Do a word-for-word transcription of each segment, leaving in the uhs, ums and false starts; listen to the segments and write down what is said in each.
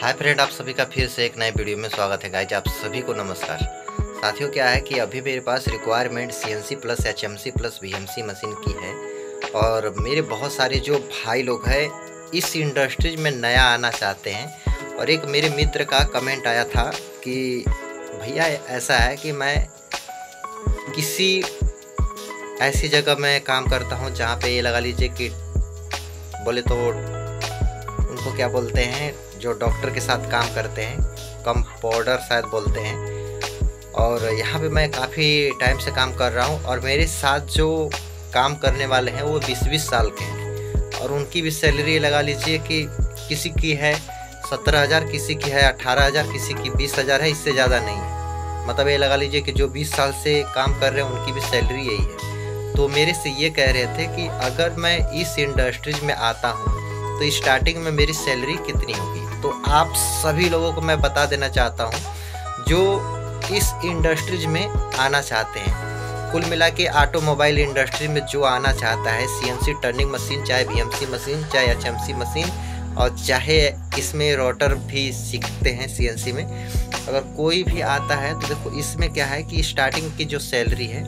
Hi friend, आप सभी का फिर से एक नए वीडियो में स्वागत है। गाइज आप सभी को नमस्कार। साथियों, क्या है कि अभी मेरे पास requirement CNC plus HMC plus VMC machine की है और मेरे बहुत सारे जो भाई लोग हैं इस इंडस्ट्रीज में नया आना चाहते हैं। और एक मेरे मित्र का कमेंट आया था कि भैया ऐसा है कि मैं किसी ऐसी जगह में काम करता हूँ जहाँ पे ये लगा लीजिए कि बोले तो उनको क्या बोलते हैं, जो डॉक्टर के साथ काम करते हैं, कंपाउंडर शायद बोलते हैं। और यहाँ पे मैं काफ़ी टाइम से काम कर रहा हूँ और मेरे साथ जो काम करने वाले हैं वो बीस बीस साल के हैं और उनकी भी सैलरी लगा लीजिए कि किसी की है सत्रह हज़ार, किसी की है अठारह हज़ार, किसी की बीस हज़ार है, इससे ज़्यादा नहीं है। मतलब ये लगा लीजिए कि जो बीस साल से काम कर रहे हैं उनकी भी सैलरी यही है। तो मेरे से ये कह रहे थे कि अगर मैं इस इंडस्ट्रीज में आता हूँ तो स्टार्टिंग में मेरी सैलरी कितनी होगी। तो आप सभी लोगों को मैं बता देना चाहता हूँ जो इस इंडस्ट्रीज में आना चाहते हैं। कुल मिला के ऑटोमोबाइल इंडस्ट्री में जो आना चाहता है, सीएनसी टर्निंग मशीन, चाहे वीएमसी मशीन, चाहे एचएमसी मशीन और चाहे इसमें रोटर भी सीखते हैं सीएनसी में, अगर कोई भी आता है तो देखो इसमें क्या है कि स्टार्टिंग की जो सैलरी है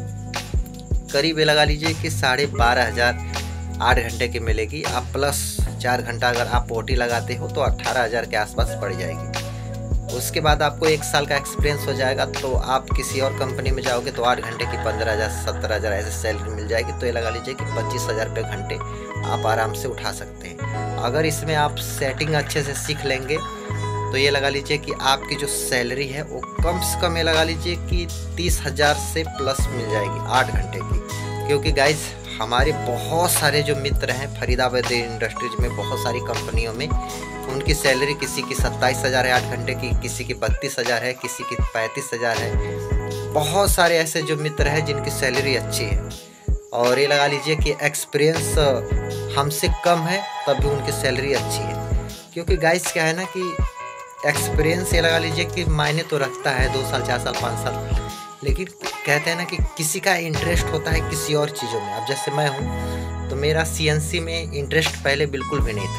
करीब लगा लीजिए कि साढ़े बारह हज़ार आठ घंटे की मिलेगी। आप प्लस चार घंटा अगर आप ओटी लगाते हो तो अट्ठारह हज़ार के आसपास पड़ जाएगी। उसके बाद आपको एक साल का एक्सपीरियंस हो जाएगा तो आप किसी और कंपनी में जाओगे तो आठ घंटे की पंद्रह हज़ार सत्रह हज़ार ऐसे सैलरी मिल जाएगी। तो ये लगा लीजिए कि पच्चीस हज़ार रुपये घंटे आप आराम से उठा सकते हैं। अगर इसमें आप सेटिंग अच्छे से सीख लेंगे तो ये लगा लीजिए कि आपकी जो सैलरी है वो कम से कम ये लगा लीजिए कि तीस हज़ार से प्लस मिल जाएगी आठ घंटे की। क्योंकि गाइज हमारे बहुत सारे जो मित्र हैं फरीदाबाद इंडस्ट्रीज में बहुत सारी कंपनियों में, उनकी सैलरी किसी की सत्ताईस हज़ार है आठ घंटे की, किसी की बत्तीस हज़ार है, किसी की पैंतीस हज़ार है। बहुत सारे ऐसे जो मित्र हैं जिनकी सैलरी अच्छी है और ये लगा लीजिए कि एक्सपीरियंस हमसे कम है तब भी उनकी सैलरी अच्छी है। क्योंकि गाइज क्या है ना कि एक्सपीरियंस ये लगा लीजिए कि मायने तो रखता है, दो साल चार साल पाँच साल, लेकिन कहते हैं ना कि किसी का इंटरेस्ट होता है किसी और चीज़ों में। अब जैसे मैं हूँ तो मेरा सीएनसी में इंटरेस्ट पहले बिल्कुल भी नहीं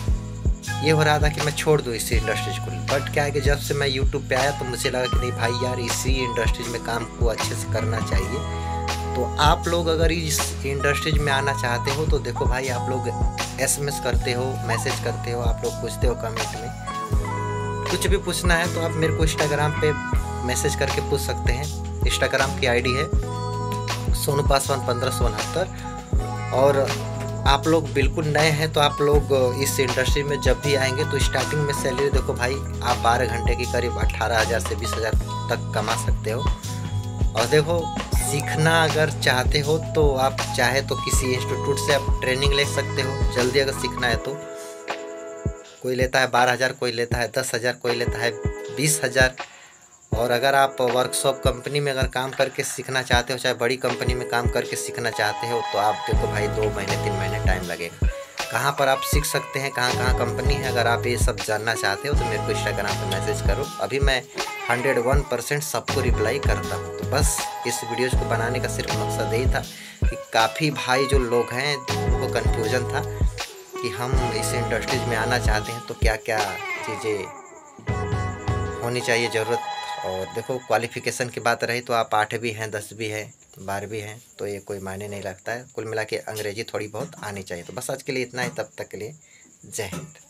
था। ये हो रहा था कि मैं छोड़ दूँ इसी इंडस्ट्रीज को, बट क्या है कि जब से मैं यूट्यूब पे आया तो मुझे लगा कि नहीं भाई यार इसी इंडस्ट्रीज में काम को अच्छे से करना चाहिए। तो आप लोग अगर इस इंडस्ट्रीज में आना चाहते हो तो देखो भाई, आप लोग एसएमएस करते हो, मैसेज करते हो, आप लोग पूछते हो कमेंट में, कुछ भी पूछना है तो आप मेरे को इंस्टाग्राम पे मैसेज करके पूछ सकते हैं। इंस्टाग्राम की आईडी है सोनू पासवान पंद्रह सौ उनहत्तर। और आप लोग बिल्कुल नए हैं तो आप लोग इस इंडस्ट्री में जब भी आएंगे तो स्टार्टिंग में सैलरी देखो भाई, आप बारह घंटे की करीब अट्ठारह हज़ार से बीस हज़ार तक कमा सकते हो। और देखो सीखना अगर चाहते हो तो आप चाहे तो किसी इंस्टीट्यूट से आप ट्रेनिंग ले सकते हो। जल्दी अगर सीखना है तो कोई लेता है बारह हज़ार, कोई लेता है दस हज़ार, कोई लेता है बीस हज़ार। और अगर आप वर्कशॉप कंपनी में अगर काम करके सीखना चाहते हो, चाहे बड़ी कंपनी में काम करके सीखना चाहते हो, तो आप देखो भाई दो महीने तीन महीने टाइम लगेगा। कहाँ पर आप सीख सकते हैं, कहाँ कहाँ कंपनी है, अगर आप ये सब जानना चाहते हो तो मेरे को इंस्टाग्राम पे मैसेज करो। अभी मैं हंड्रेड वन परसेंट सबको रिप्लाई करता हूँ। तो बस इस वीडियोज़ को बनाने का सिर्फ मकसद यही था कि काफ़ी भाई जो लोग हैं उनको कन्फ्यूज़न था कि हम इस इंडस्ट्रीज में आना चाहते हैं तो क्या क्या चीज़ें होनी चाहिए ज़रूरत। और देखो क्वालिफ़िकेशन की बात रही तो आप आठवीं हैं, दसवीं है, बारहवीं हैं, तो ये कोई मायने नहीं लगता है। कुल मिला के अंग्रेजी थोड़ी बहुत आनी चाहिए। तो बस आज के लिए इतना ही, तब तक के लिए जय हिंद।